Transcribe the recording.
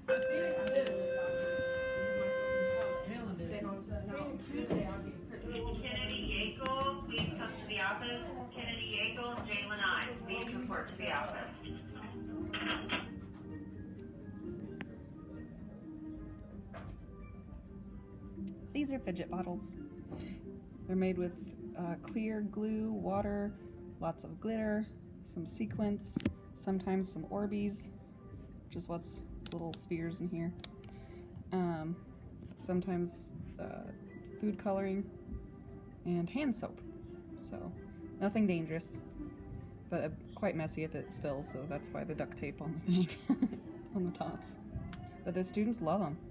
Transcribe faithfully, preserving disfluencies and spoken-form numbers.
Kennedy Yeagle, please come to the office. Kennedy Yeagle, Jalen I, please report to the office. These are fidget bottles. They're made with uh, clear glue, water, lots of glitter, some sequins, sometimes some Orbeez, which is what's little spheres in here. Um, sometimes uh, food coloring and hand soap. So nothing dangerous, but uh, quite messy if it spills, so that's why the duct tape on the thing, on the tops. But the students love them.